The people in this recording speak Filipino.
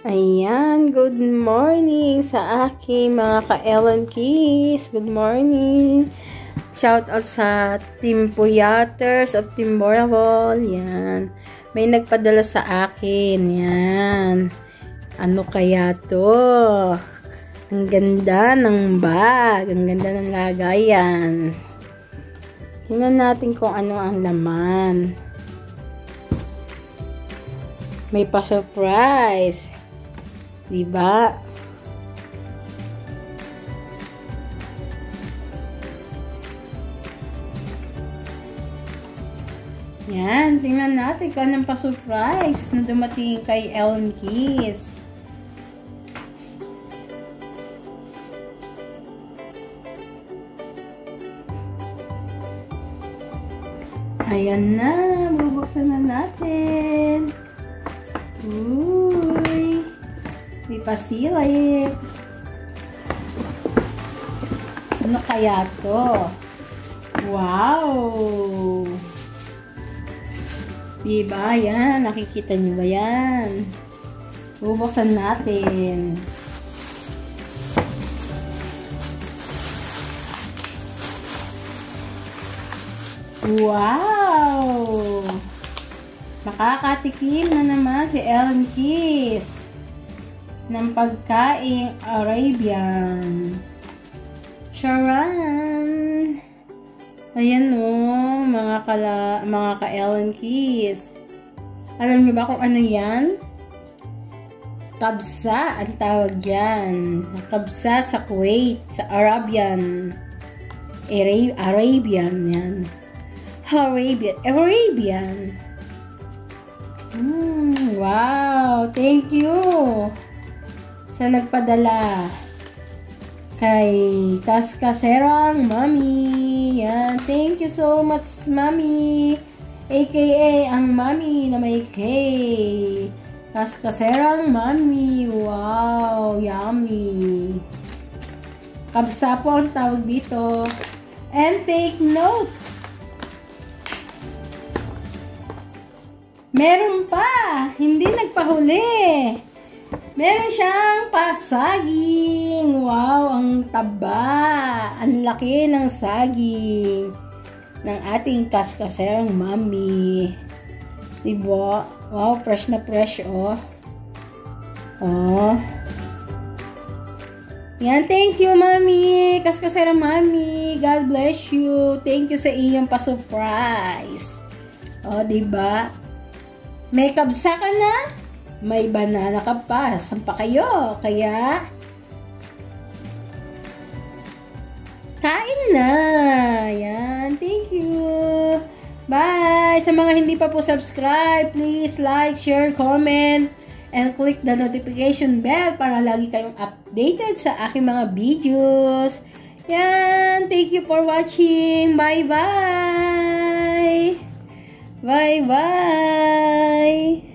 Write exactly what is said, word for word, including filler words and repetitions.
Ayan, good morning sa aking mga ka-Ellen Keys. Good morning. Shout out sa Team Puyaters of Team Boravol. Yan. May nagpadala sa akin. Yan. Ano kaya to? Ang ganda ng bag. Ang ganda ng lagayan. Tingnan natin kung ano ang laman. May pa-surprise. Diba? Yan, tingnan natin kung anong pa-surprise na dumating kay Ellen Keys. Ayan na, bubuksan na natin. Uy, may pasilip. Ano kaya to? Wow! Diba? Yan. Nakikita nyo ba yan? Bubuksan natin. Wow! Makakatikim na naman si Ellen Keys ng pagkaing Arabian. Charan! Ayan o, mga kala, mga ka-Ellen Keys. Alam niyo ba kung ano yan? Kabsa ang tawag dyan. Kabsa sa Kuwait, sa Arabian. Arab Arabian yan. Arabian. Arabian. Hmm, wow! Thank you sa nagpadala kay Kaskaserang Mami. Yan. Thank you so much, Mami. A K A ang Mami na may K. Kaskaserang Mami. Wow! Yummy! Kabsa po ang tawag dito. And take note. Meron pa. Hindi nagpahuli. Meron siyang pasaging. Wow, ang taba. Ang laki ng saging ng ating Kaskaserang Mami. Diba? Wow, fresh na fresh, oh. Oh. Yan, thank you, Mami. Kaskaserang Mami. God bless you. Thank you sa iyong pa-surprise. Oh, diba? May kabsa ka na? May banana ka pa. Saan pa kayo? Kaya, kain na. Yan. Thank you. Bye. Sa mga hindi pa po subscribe, please like, share, comment, and click the notification bell para lagi kayong updated sa aking mga videos. Yan. Thank you for watching. Bye-bye. Bye-bye.